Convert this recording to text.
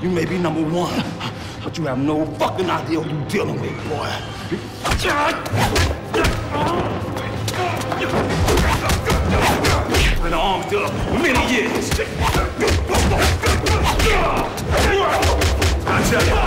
You may be number one, but you have no fucking idea who you're dealing with, boy. Been an arms dealer for many years. I tell you.